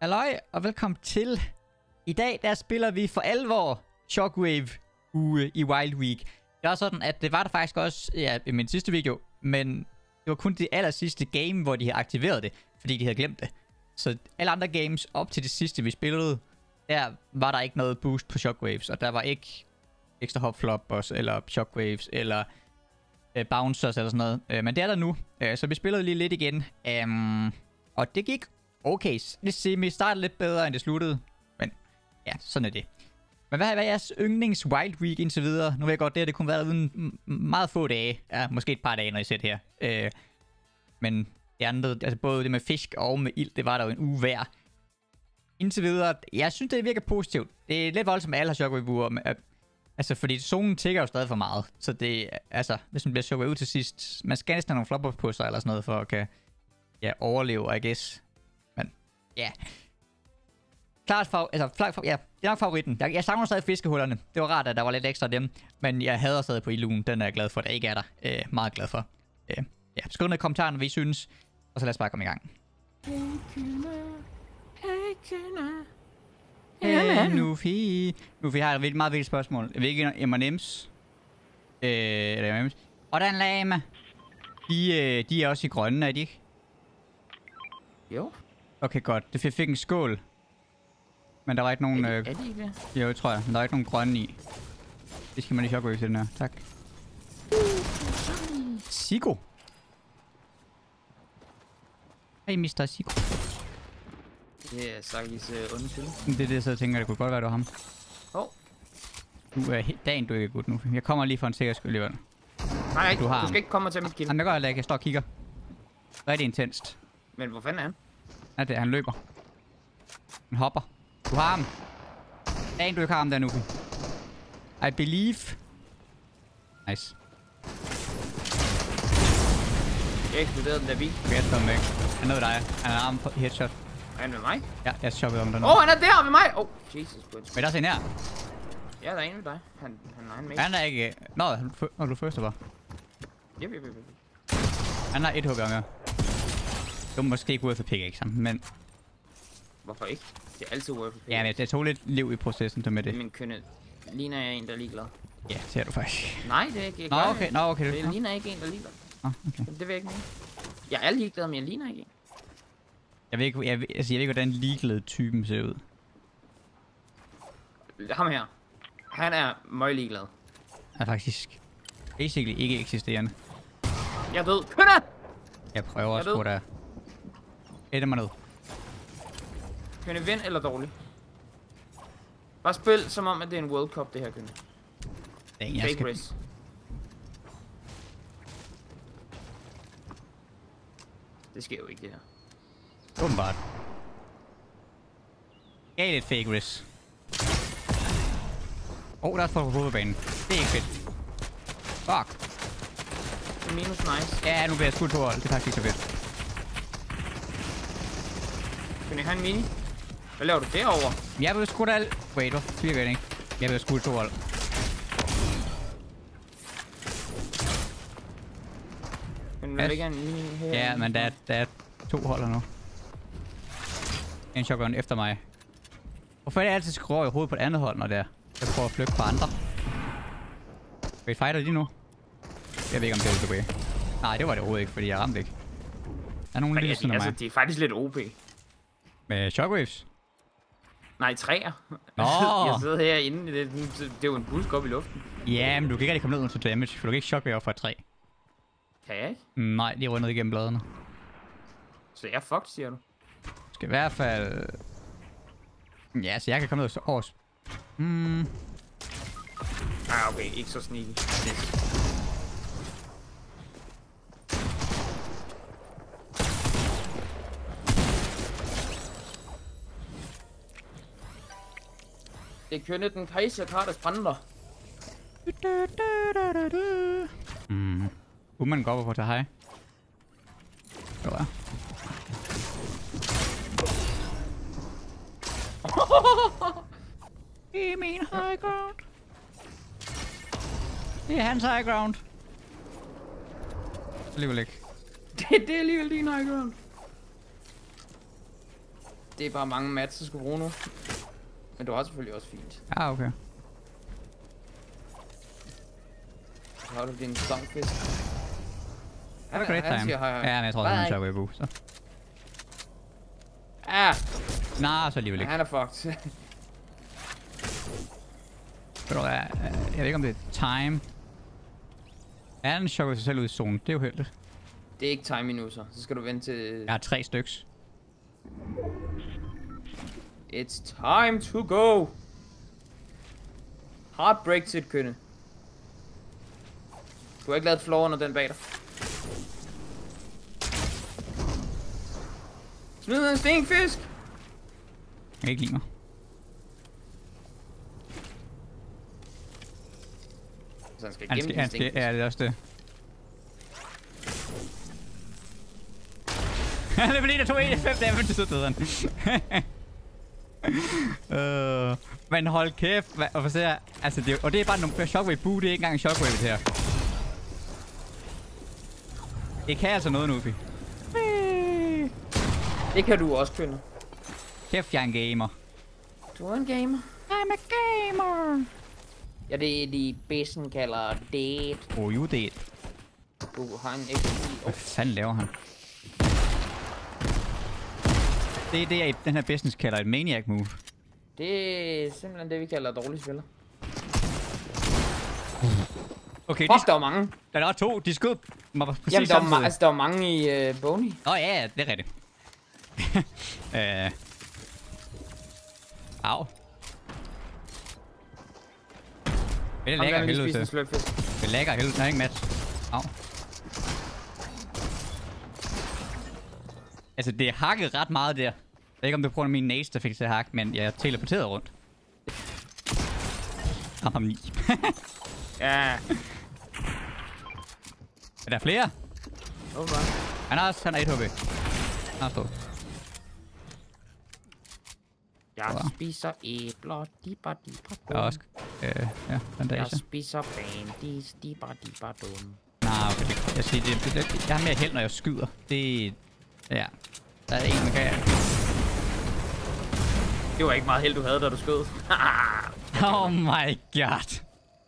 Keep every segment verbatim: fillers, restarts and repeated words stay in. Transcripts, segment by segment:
Halløj, og velkommen til. I dag, der spiller vi for alvor Shockwave uge i Wild Week. Det var sådan, at det var der faktisk også ja, i min sidste video, men det var kun det aller sidste game, hvor de havde aktiveret det, fordi de havde glemt det. Så alle andre games op til det sidste, vi spillede, der var der ikke noget boost på Shockwaves, og der var ikke ekstra hopfloppers, eller Shockwaves, eller øh, bouncers, eller sådan noget. Øh, men det er der nu, øh, så vi spillede lige lidt igen, um, og det gik okay. Det semi startede lidt bedre, end det sluttede, men ja, sådan er det. Men hvad har været jeres yndlings Wild Week indtil videre? Nu ved jeg godt, det her det kunne være uden meget få dage. Ja, måske et par dage, når I ser det her. Øh, men det andet, altså både det med fisk og med ild, det var der jo en uge hver. Indtil videre, jeg synes, det virker positivt. Det er lidt voldsomt, at alle har shockwave-uger. Men, øh, altså, fordi zonen tigger jo stadig for meget. Så det, altså, hvis man bliver shockwave ud til sidst, man skal næsten have nogle flopper på sig eller sådan noget, for at kan, ja, overleve, I guess. Men, ja. Yeah. Klart for, altså, for, ja, det er nok favoritten. Jeg, jeg savner stadig fiskehullerne. Det var rart, at der var lidt ekstra af dem. Men jeg hader stadig på illugen. Den er jeg glad for, at der ikke er der. Øh, meget glad for. Øh, ja, skriv ned i kommentarerne, hvad I synes. Og så lad os bare komme i gang. Hey, Kyna. Hey, Kyna. Hey, Nufi. Nufi har et vildt, meget vigtigt spørgsmål. Jeg ved ikke, M and M's. Øh, eller M and M's. Og der er en lama. De, øh, de er også i grønne, er de ikke? Jo. Okay, godt. Det fik en skål. Men der var ikke nogen... Er de, øh, er de ikke det? Jo, tror jeg. Men der var ikke nogen grønne i. Det skal man lige shockwave til den her. Tak. Sigo. Hey, mister Sigo. Det er Sakis uh, undskyld. Det er det, så jeg tænker, det kunne godt være, det var ham. Åh. Oh. Du er helt dagen, du er ikke god nu. Jeg kommer lige for en sikker skyld alligevel. Nej, Du har du skal ham. ikke komme og tage mit kill. Jamen, det gør jeg ikke. Jeg står og kigger. Rigtig intenst. Men hvor fanden er han? Ja, det er, han løber. Han hopper. Du har ham. Dagen, du ikke har ham der nu. I believe. Nice. Jeg eksploderede den der bil. Jeg står med. Han er ved dig. Han er arm på headshot. Er han med mig? Ja, jeg shoppede om den nu. Åh, oh, han er der med mig! Åh, oh, Jesus Christ. Men der er en her. Ja, der er en med dig. Han, han er en med. Han er ikke... Nå, han er du første var. Jep, jep, jep, jep. Han har et H P mere. Du må måske gå ud for pickaxe ham, men... Hvorfor ikke? Det er altid worth it. Ja, men det tog lidt liv i processen til med det. Men kønne, ligner jeg en, der er ligeglad? Ja, det ser du faktisk. Nej, det er ikke. Jeg Nå, gør okay, det. nå, okay. Det ligner ikke en, der er ligeglad. Nå, okay. Det vil jeg ikke mene. Jeg er ligeglad, men jeg ligner ikke en. Jeg ved ikke, jeg, ved, altså, jeg ved ikke, hvordan ligeglade typen ser ud. Ham her. Han er meget ligeglad. Han er faktisk basically ikke eksisterende. Jeg er død. Kønne! Jeg prøver Jeg også ved. på der. Ætter mig ned. Kønne, vind eller dårlig? Bare spil som om, at det er en World Cup, det her, Kønne. Dang, jeg Fake skal... race. Det sker jo ikke, det her. Åbenbart. Gav lidt fake risk. Åh, oh, der er folk på hovedbanen. Det er ikke fedt. Fuck. Det er minus nice. Ja, nu bliver jeg skudt to hold. Det er faktisk ikke så fedt. Kønne, have en mini? Hvad laver du derovre? Jeg vil skudt alt. Wait, hvor virker det ikke? Jeg vil skudt to hold. Kønne, vil du ikke have en mini her? Ja, men der er, der er to holder nu. En shotgun efter mig. Hvorfor er det altid skruer i hovedet på det andet hold, når det er? Jeg prøver at flygte på andre. Vil I fighter de nu? Jeg ved ikke, om det er tilbage. Nej, det var det overhovedet ikke, fordi jeg ramte ikke. Der er nogen lige Ja, sådan de, af altså, mig. det er faktisk lidt O P. Med shockwaves? Nej, træer. Nå. Jeg sidder herinde. Det, det er jo en busk op i luften. Ja, men du kan ikke rigtig komme ned under til damage, for du kan ikke shockwave op fra et træ. Kan jeg ikke? Nej, de er rundet igennem bladene. Så jeg er fucked, siger du? Skal i hvert fald... Ja, så jeg kan komme ned over... Hmm... Ah, okay. Ikke så sneaky. Det kønne den kejser Kartes brander. Hmm... Kunne man gå op og få til hej? Jo, ja. Det er min high ground. Det er hans high ground. Alligevel ikke. Det, det er alligevel din high ground. Det er bare mange mats, du skal bruge nu. Men du har selvfølgelig også fint. Ja, okay. Så har du din stangfisk. Have a great time. Siger, hej, hej. Ja, men jeg tror, det er en Shockwave Boo, så. Ah! Nej, så alligevel ikke. Han er fucked. Ved du hvad, jeg ved ikke om det er time. Er den Shockwave sig selv ud i zonen? Det er jo heldigt. Det er ikke time endnu, så. Så skal du vente til... Jeg har tre styks. It's time to go! Heartbreak til et kønne. Du har ikke lavet floor under den bag dig. Smid en stinkfisk! Jeg kan ikke lide mig. Så han skal Han gemme skal, din han skal, stinkfisk. ja, det er også det. Det er fordi, der tog en fem damage, så døde han. uh, men hold kæft, hvad, og, se her, altså det, og det er bare nogle Shockwave Boo, det er ikke engang en Shockwave det her. Det kan altså noget, Nufi. Det kan du også kønne. Kæft, jeg er en gamer. Du er en gamer. I'm a gamer. Ja, det er de bedste kalder date. Oh, you did. Du har en ekstra. Hvad fanden laver han? Det er det, jeg i den her business kalder et maniac move. Det er simpelthen det, vi kalder dårlige spiller. Okay, Fuck, de, der var mange. der er to, de skød mig præcis Jamen, der var, ma samtidig. altså, der var mange i uh, Boney. Åh oh, ja, ja, det er rigtigt. øh. Au. Det lægger helvede til. Det lægger helvede til. Jeg har ikke match. Au. Altså, det er hakket ret meget der. Jeg ved ikke, om det er på grund af min nase, der fik det til at hakke, men jeg teleporterede rundt. Ham ham ni. Ja. Er der flere? Okay. Han har også, han er et H P. Han har stået. Jeg spiser æbler, dipper, dipper, dum. Jeg er også, øh, ja, den der Jeg ikke. spiser bandis, dipper, dipper, dum. Nej, okay. Jeg siger, det, det, det, jeg har mere held, når jeg skyder. Det, ja. Der er en, man kan... Det var ikke meget held, du havde, da du skød. Oh my god.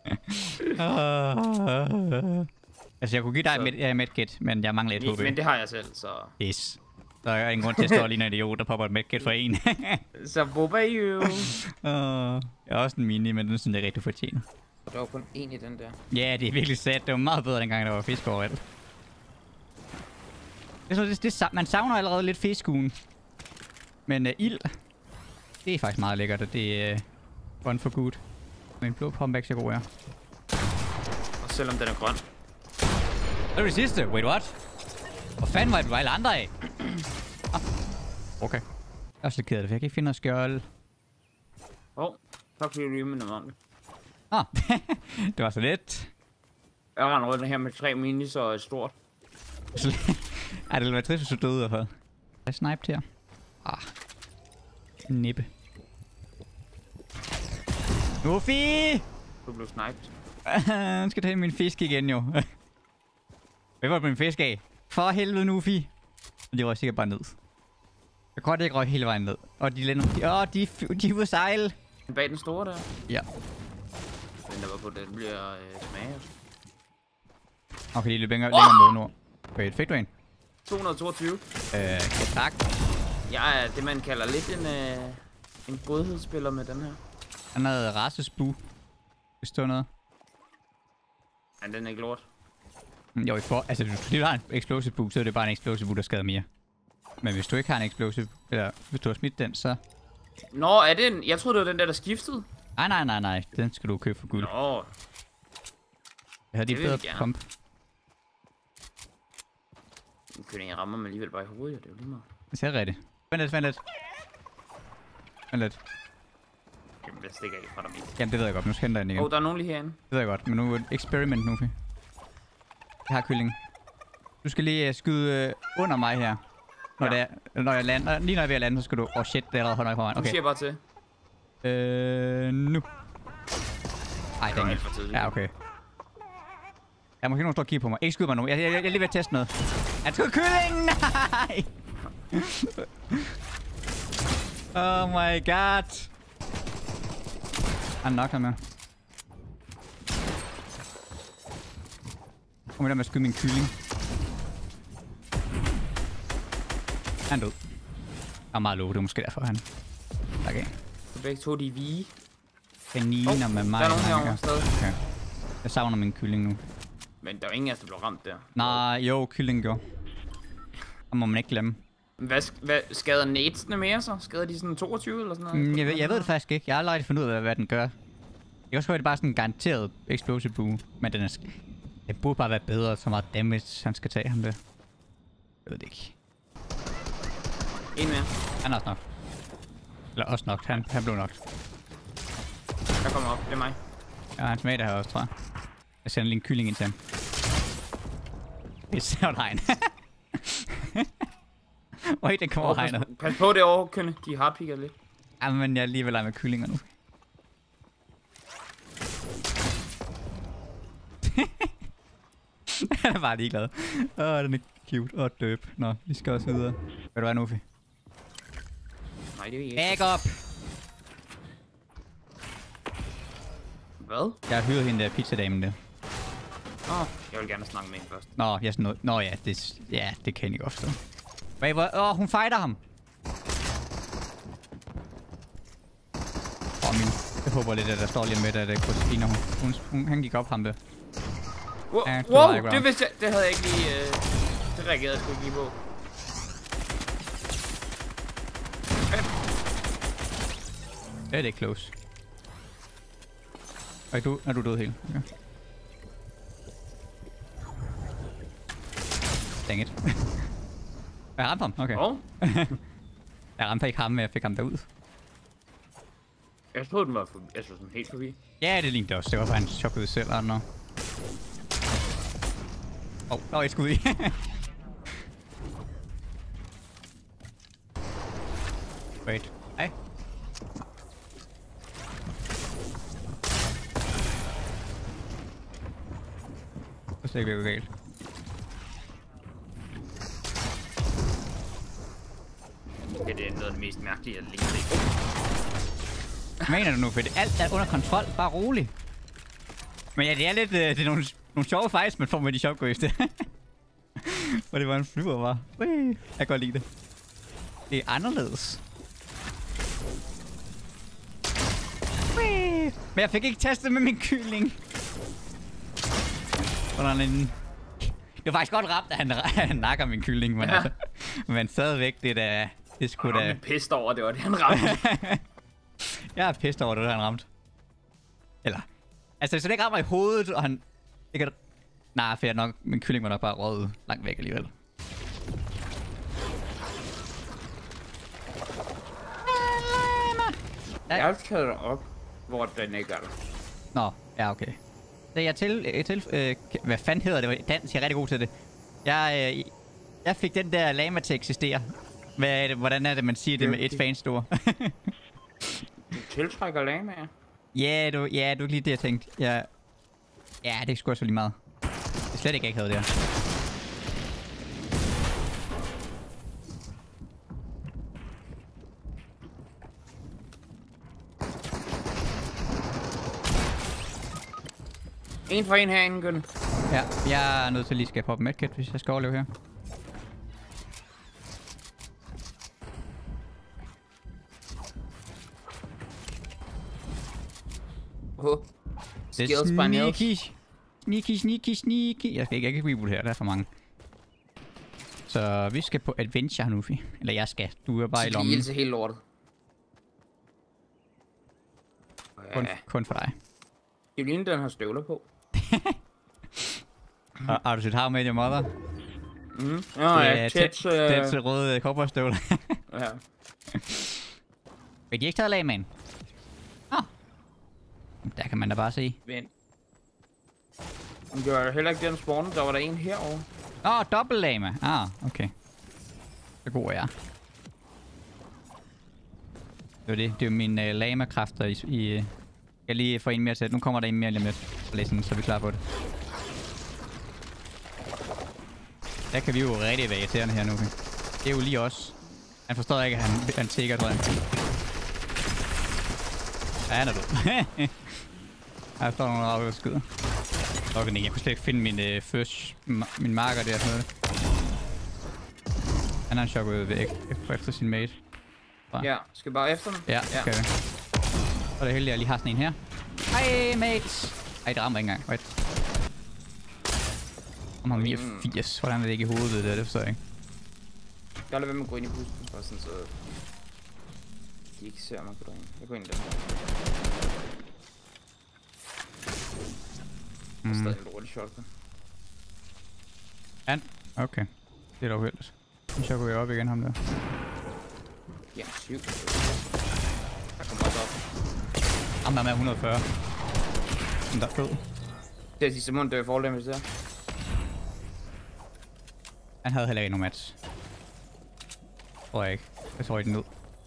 uh, altså, jeg kunne give dig et med, ja, medkit, men jeg mangler et H P. Men det har jeg selv, så... Yes. Der er ingen grund til at stå og ligne en idiot, der popper et medkit for en. Så boba you. uh, jeg er også en mini, men den synes jeg rigtig fortjener. Og der var kun en i den der. Ja, det er virkelig sad. Det var meget bedre, dengang der var fisk overalt. Det er det, det, man savner allerede lidt fiskuen. Men uh, ild, det er faktisk meget lækkert, og det er uh, fun for good. Men blå pumpback så god er. Og selvom den er grøn. Det var det sidste. Wait, what? Hvor fanden var det, du var alle andre af? Ah. Okay. Jeg er også lidt ked af det, for jeg kan ikke finde noget skjold. Åh, oh, tak fordi du lige minder om det. Ah, det var så let. Jeg render rundt her med tre minis og et stort. Ej, det ville være trist, hvis du døde i hvert fald. Jeg sniped her. Ah. En nippe. Nufi! Du blev sniped. Han skal tage min fisk igen, jo. Hvad var det min fisk af? For helvede, Nufi. De røg sikkert bare ned. Jeg kan godt ikke røg hele vejen ned. Og de lander... Åh, de, de er ude at sejle. Bag den store der. Ja. Men der var på, den bliver øh, smaget. Okay, de løber længere, længere mod nord. Okay, fik du en? to hundrede og toogtyve. Øh, ja, tak. Jeg er det, man kalder lidt en, øh, en godhedsspiller med den her. Han havde racesbu. Hvis det var noget. Men den er ikke lort. Jo, i for, altså hvis du har en explosive boot, så er det bare en explosive boot, der skader mere. Men hvis du ikke har en explosive, eller hvis du har smidt den, så... Nå, er det en... Jeg troede, det var den der, der skiftede. Nej, nej, nej, nej. Den skal du købe for guld. Nå, Jeg havde de det vil bedre vi gerne. pump. nu kønner jeg rammer mig alligevel bare i hovedet, det er jo lige meget. Det ser rigtigt. Vent lidt, vent lidt. Vent lidt. Jamen, der stikker ikke fra dig. Jamen, det ved jeg godt. Nu skal jeg hente den igen. Åh, oh, der er nogen lige herinde. Det ved jeg godt, men nu er det experiment nu. Jeg har kyllingen. Du skal lige uh, skyde uh, under mig her. Når, Ja. det er, når jeg lander. Lige når jeg er ved at lande, så skal du... Åh oh shit, det er allerede hånden i forvejen. Nu Okay. siger jeg bare til. Øh, nu. Ej, Det var den alt for tidligt. Ja, okay. Jeg må ikke nogen stå og kigge på mig. Ikke skyde mig nu. Jeg, jeg, jeg, jeg er lige ved at teste noget. Han skød kyllingen! Nej! Oh my god. Han nok ham med. Kom med der med at skyde min kylling. Han er død. Han er meget low, det er måske derfor han. Okay. Så begge to de vige. Kaniner oh, med mig. Der er nogen herovre stadig. Okay. Jeg savner min kylling nu. Men der er ingen af os, der blev ramt der. Nej, jo, kyllingen gjorde. Det må man ikke glemme. Hvad, hvad skader nadesene mere så? Skader de sådan toogtyve eller sådan noget? Mm, jeg, ved, jeg ved det faktisk ikke. Jeg har aldrig fundet ud af, hvad den gør. Jeg kan også høre, at det bare er sådan en garanteret explosive bue. Men den, er, den burde bare være bedre, så meget damage han skal tage ham det. Jeg ved det ikke. En mere. Han er også nok. Eller også nok. Han, han blev nok. Der kommer op. Det er mig. Ja, hans mate her også, tror jeg. Jeg sender lige en kylling ind til ham. Det er sjovt hegn. Øj, den kommer over hegnet. Pas på det over, Kønne. De har pigget lidt. Jamen, jeg er lige ved at lege med kyllinger nu. Han er bare ligeglad. Åh, oh, den er cute. Åh, oh, døb. Nå, vi skal også videre. Ved du hvad, Nufi? Nej, det er ikke. Back up! Hvad? Jeg har hyret hende der pizzadamen der. Åh, oh, jeg vil gerne snakke med hende først. Nå, jeg sådan noget. Nå ja, det, ja, det kan jeg godt forstå. Hvad, hvor? Åh, oh, hun fighter ham. Åh, oh, min. Jeg håber lidt, at der står lige med, at det er Christina. Hun, hun, hun, han gik op ham der. Wow, wow det vidste jeg. Det havde jeg ikke lige... Øh, det reagerede jeg sgu ikke lige på. Det er det close. Er du, er du død helt? Okay. Dang it. Jeg ramte ham, okay. Oh. Jeg ramte ikke ham, men jeg fik ham derud. Jeg troede, den var forbi. Jeg troede, den helt forbi. Ja, det lignede også. Det var bare en chok ud selv, eller noget. Åh, oh, der var et skud i. Wait. Hej. Det er ikke virkelig galt. Okay, det er noget af det mest mærkelige, jeg lige se. Mener du nu, for alt er under kontrol? Bare rolig. Men ja, det er lidt... Uh, det er nogle, nogle sjove fights, man får med de shopgrøs der. Hvor det var en flyver, var. Jeg kan godt lide det. Det er anderledes. Men jeg fik ikke testet med min kylling. Hvordan en... Det var faktisk godt ramt, at han, han nakker min kylling, men, ja. Altså, men stadigvæk, det der... Det skulle da... Jeg er pissed over, det var det, han ramte. Jeg er pissed over, det der han ramte. Eller... Altså, hvis det ikke rammer i hovedet, og han... Det kan... Nej, for jeg nok... Min kylling var nok bare røget langt væk alligevel. Jeg har taget dig op, hvor den ikke er der. Nå, ja, okay. Så jeg til... til øh, hvad fanden hedder det? Dans, jeg er rigtig god til det. Jeg, øh, jeg fik den der lama til at eksistere. Hvad er det? Hvordan er det, man siger det med et fanstore? Du tiltrækker lamaer? Ja, du, ja, du er lige det, jeg tænkte. Ja, ja det er sgu også lige meget. Det er slet ikke, jeg ikke havde det her. En for en herinde, Gunn. Ja, jeg er nødt til lige at skal poppe medkit, hvis jeg skal overleve her. Oh. Det er sneaky. Sneaky, sneaky, sneaky. Jeg skal ikke, jeg kan ikke reboot her, der er for mange. Så vi skal på adventure nu, Fi. Eller jeg skal. Du er bare i lommen. Det er helt lortet. Kun, ja. kun for dig. Det er lige den har støvler på. har, har du set How I Met Your Mother? Mm. Ja, ja. Tæt uh... til røde cowboystøvler. Ja. Vil de ikke tage lag, man? Ah. Der kan man da bare se. Vent. Men det var heller ikke den spawn, der var der en herovre. Åh, oh, dobbelt lama. Ah, okay. Så god er jeg. Det var det. Det er jo mine uh, lama-kræfter i... i uh... Jeg lige få en mere til. Nu kommer der en mere lige med. Så er vi klar på det. Der kan vi jo rigtig være irriterende her nu. Det er jo lige os. Han forstår ikke, at han, han tigger, tror jeg. Ja, han er død. Jeg står nogle af skyder. Okay, jeg kunne slet ikke finde min øh, first, min marker der. Sådan noget. Han har en shockwave væk efter sin mate. Så. Ja, skal vi bare efter den? Ja, ja. Skal vi. Så er det heldigt, at jeg lige har sådan en her. Hej, mates! Ej, det rammer ikke engang. Wait. Han har niogfirs. Hvordan er det ikke i hovedet, det, det forstår jeg ikke. Jeg lader være med at gå ind i bussen, bare sådan så... de ikke ser mig gå derind. Jeg går ind i den her. Jeg er stadig en rolig shotgun. Han? Okay. Det er da uheldigt. Så går jeg op igen, ham der. Ja, syv. Der kommer også op. Ham der er med et hundrede og fyrre. Han der er død. Det er sige, Simon dør i forhold hvis det er. Han havde heller ikke nogen match. Tror jeg ikke. Jeg tror ikke den ned.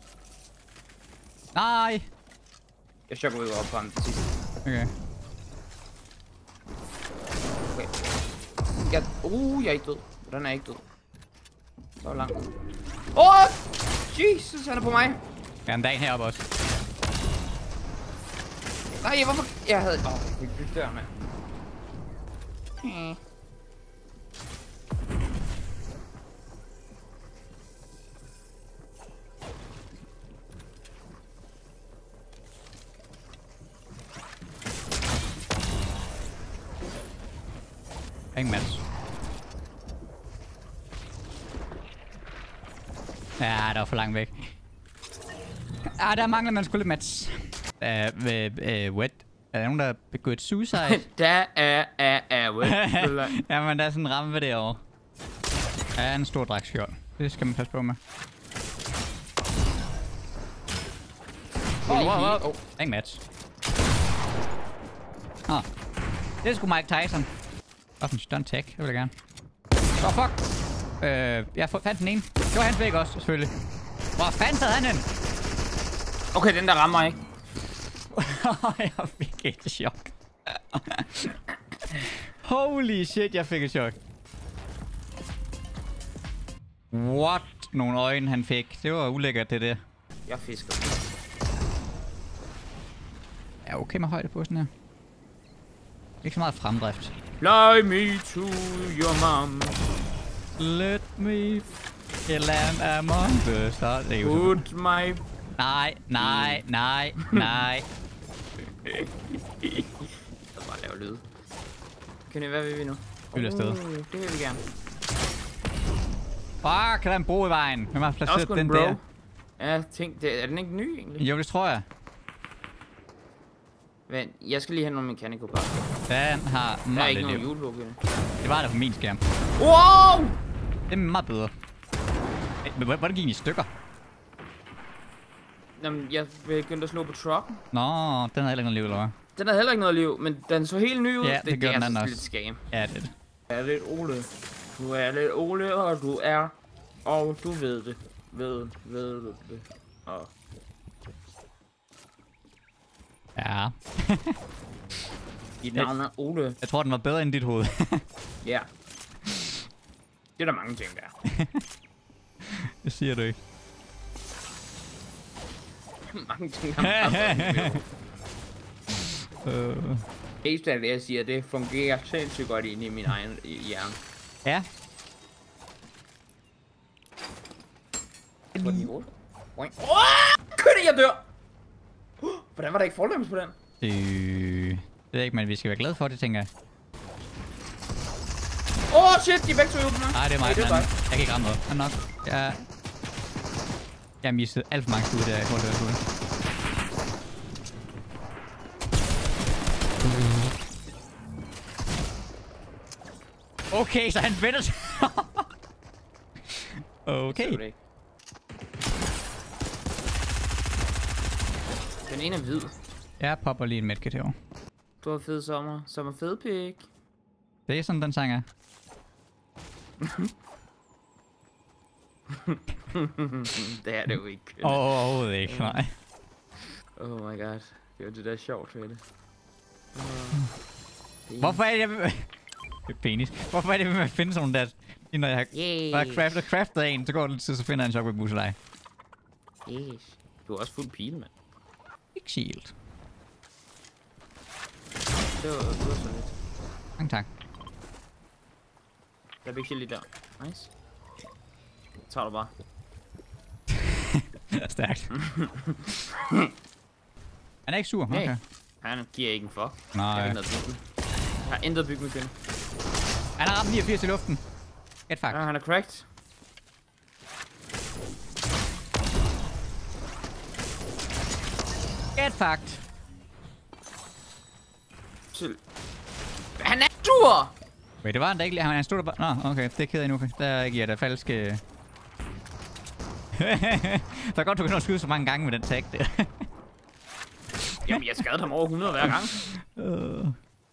Nej! Jeg chokker ud op på ham til sidst. Okay. Okay. Jeg, uh, jeg er ikke død. Hvordan er jeg ikke død? Så langt. Åh! Oh! Jesus, han er på mig. Ja, en dag heroppe også. Nej, hvorfor? Jeg havde... Åh, oh, jeg kunne ikke bygge der, mand. Hmm. Ingen match. Ja, der var for langt væk. Ah, der mangler man sgu lidt match. Uh, uh, uh, what? Er der nogen, der har begået suicide? Der er, er, er, wet. Jamen, der er sådan en rampe derovre. Der er en stor drakskjold. Det skal man passe på med. Åh, oh, wow, wow. Oh. Ingen match. Åh. Oh. Det er sgu Mike Tyson. Også en stunt tag, det vil jeg gerne. Åh, oh, fuck! Øh, jeg fandt den ene. Det var hans væk også, selvfølgelig. Hvor fanden sad han den? Okay, den der rammer ikke. Jeg fik et chok. Holy shit, jeg fik et chok. What? Nogle øjne han fik. Det var ulækkert, det der. Jeg fisker. Ja, okay med højde på sådan her. Ikke så meget fremdrift. Fly me to your mom. Let me land among the stars. Put my... Nej, nej, nej, nej. Jeg bare lave lyd. Kan det være, hvad vi nu? Vi vil afsted. Uh, det vil vi gerne. Fuck, der er en bro i vejen. Hvem har placeret den bro. der? Ja, tænk, det, er den ikke ny egentlig? Jo, det tror jeg. Vent, jeg skal lige have nogle mechanical parts. Den har Der er ikke meget nogen liv. julebog i det. Det var der på min skærm. Wow! Det er meget bedre. Men hvordan gik den i stykker? Jamen, jeg begyndte at slå på trucken. Nå, den har heller ikke noget liv, eller hvad? Den har heller ikke noget liv, men den så helt ny ud. Ja, det, det gør det den er anden altså også. lidt scam. Ja, det er det. Du er lidt Ole. Du er lidt Ole, og du er... Og du ved det. Ved, ved du det. Og... Ja. Dit navn er Ole. Jeg tror, den var bedre end dit hoved. Ja. Det er der mange ting, der er. Det siger du ikke. mange ting, der er. Uh. Mest af det, jeg siger, det fungerer sindssygt godt inde i min egen hjerne. Ja. Hvor den går. Åh! Kød det, jeg dør! Hvordan var der ikke forløbs på den? Øh, det ved jeg ikke, men vi skal være glade for det, tænker jeg. Åh, oh, shit, de er begge to ude på mig. Nej, det er mig. Nej, det er jeg, dig. jeg kan ikke ramme noget. Jeg nok. Jeg, jeg har mistet alt for mange skud der i forhold til det. Okay, så han vender sig. Okay. Den ene er hvid. Jeg popper lige en medkit herovre. Du har fed sommer. Sommer fed pik. Det er sådan, den sang er. Det er det jo ikke. Overhovedet ikke, nej. Oh my god. Det var det der sjovt ved det. Uh, Hvorfor er det, jeg vil... Penis. Hvorfor er det, at finde sådan der... Når jeg har, yes. når jeg craftet, craftet en, så går det lidt tid, så finder jeg en shockwave boost af dig. Yes. Du er også fuld pile, mand. Ikke shield. Det var, det var så lidt. Mange tak. Der er big shield lige der. Nice. Tager du bare. Stærkt. Han er ikke sur, okay. Nej. Han giver ikke en fuck. Nej. Jeg har ikke noget bygge. Jeg har intet bygge med køn. Han har ramt niogfirs i luften. Get fucked. Ja, han er cracked. Get fucked. Til. Han er sur! Wait, det var han da ikke. Han, han stod der bare... Nå, okay. Det er ked af nu. Der giver der falske... Det er godt, du kan nå at skyde så mange gange med den tag der. Jamen, jeg skadede ham over hundrede hver gang. Uh.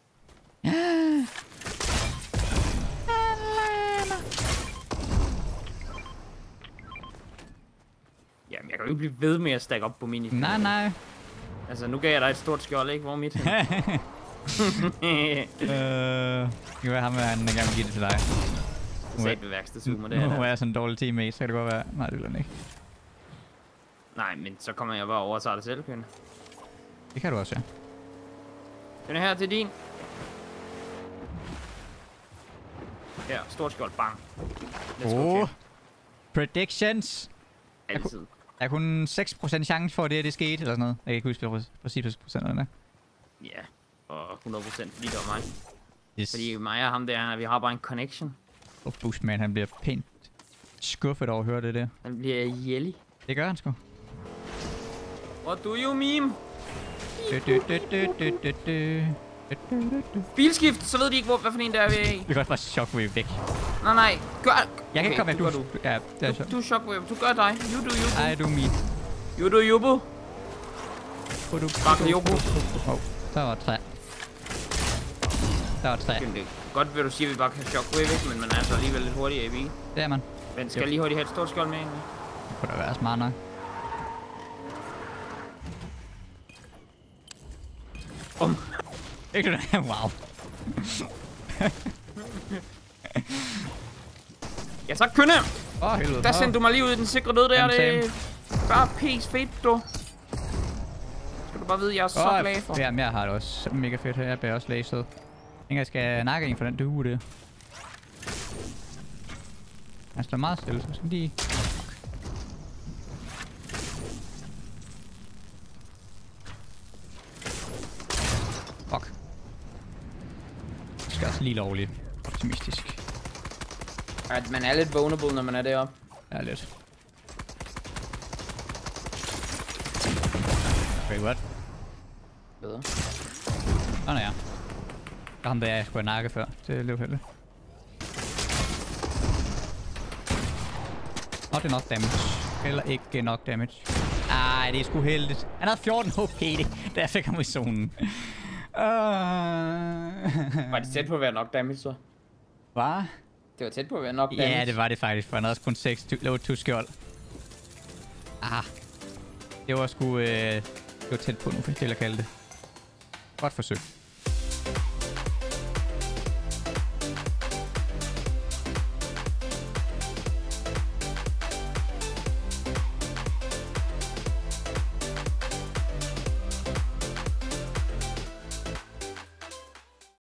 Jamen, jeg kan jo ikke blive ved med at stack op på mini. Nej, nej. Altså, nu gav jeg dig et stort skjold, ikke? Hvor er mit? øh, det var ham, han gerne vil give det til dig. Det sagde ved værkstedsumer, det Nu er er der. jeg sådan en dårlig teammate, så kan det godt være... Nej, det vil han ikke. Nej, men så kommer jeg bare over og tager det selv, Kønne. Det kan du også, ja. Den er her til din. Her, stort skjold, bang. Let's go, Oh. Ken. Predictions. Altid. Der er kun seks procent chance for, at det, det skete, eller sådan noget. Jeg kan ikke huske, hvad præcis procenterne er. Ja, og hundrede procent, fordi det var mig. Yes. Fordi mig og ham der, vi har bare en connection. Og Bushman, han bliver pænt skuffet over at høre det der. Han bliver jelly. Det gør han sgu. What do you meme? Du, du, du, du, du, du, du. Bilskift, så ved de ikke, hvor, hvad for en der er vi er i. Vi kan godt bare shockwave væk. Nej, nej, gør... Jeg kan okay, komme med, du. du. Du, Ja, det er du, så. du shockwave, du gør dig. You do you. I do me. You do you. Bakke Joko. Åh, der var træ. Der var træ. Det er godt, vil du sige, at vi bare kan shockwave, ikke? Men man er altså alligevel lidt hurtigere i bil. Det er man. Men skal jeg lige hurtigt have et stort skjold med egentlig? Det kunne da være smart nok. Om. Ikke det der? Wow. Ja, tak, Kønne. Åh, oh, helvede. Der sendte du mig lige ud i den sikre død der. Jamen, Det er bare pis fedt, du. Skal du bare vide, jeg er så oh, glad for. Jamen, jeg har det også mega fedt her. Jeg bliver også læset. Jeg skal nakke en for den due der. Han står meget stille, så skal de... Fuck. Jeg skal også lige lovligt optimistisk. At man er lidt vulnerable, når man er deroppe. Ja, lidt. Wait, what? Bedre. Nå, nå ja. Der er ham der, jeg skulle have nakke før. Det er lidt uheldigt. Nå, det er nok damage. Eller ikke nok damage. Ej, det er sgu heldigt. Han havde fjorten H P, det. Der fik ham i zonen. Uh... Var det tæt på at være nok damage, så? Hvad? Det var tæt på at være nok damage. Ja, det var det faktisk, for han havde også kun seks low to skjold. Ah. Det var sgu... Øh... Det var tæt på nu, for jeg kalde det. Godt forsøg.